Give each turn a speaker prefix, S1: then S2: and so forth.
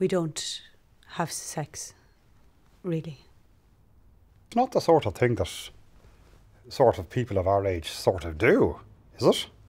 S1: we don't have sex, really.
S2: It's not the sort of thing that sort of people of our age sort of do, is it?